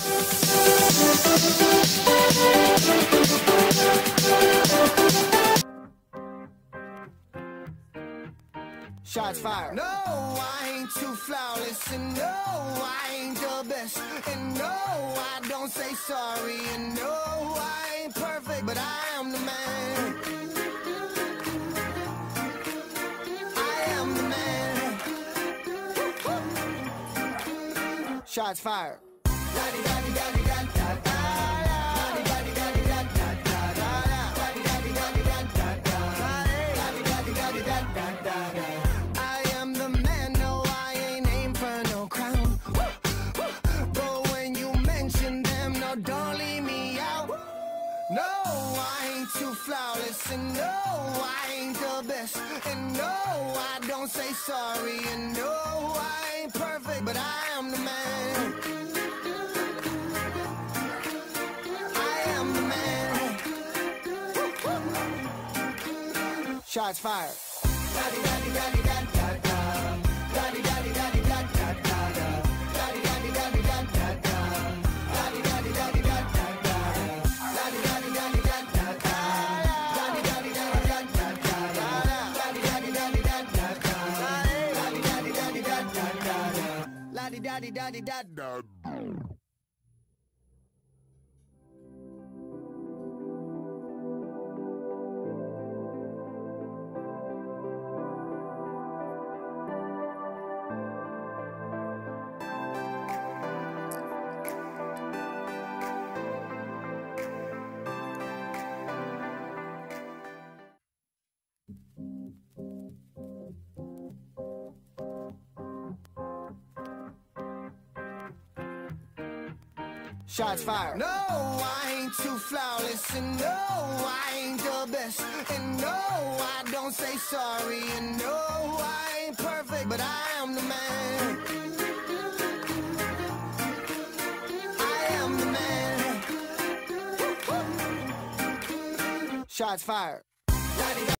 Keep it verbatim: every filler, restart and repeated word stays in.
Shots fired. No, I ain't too flawless, and no, I ain't the best, and no, I don't say sorry, and no, I ain't perfect, but I am the man. I am the man. Shots fired. No, I ain't too flawless, and no, I ain't the best, and no, I don't say sorry, and no, I ain't perfect, but I am the man. I am the man. Shots fired. Daddy, daddy, daddy, daddy. Shots fired. No, I ain't too flawless, and no, I ain't the best, and no, I don't say sorry, and no, I ain't perfect, but I am the man. I am the man. Shots fired.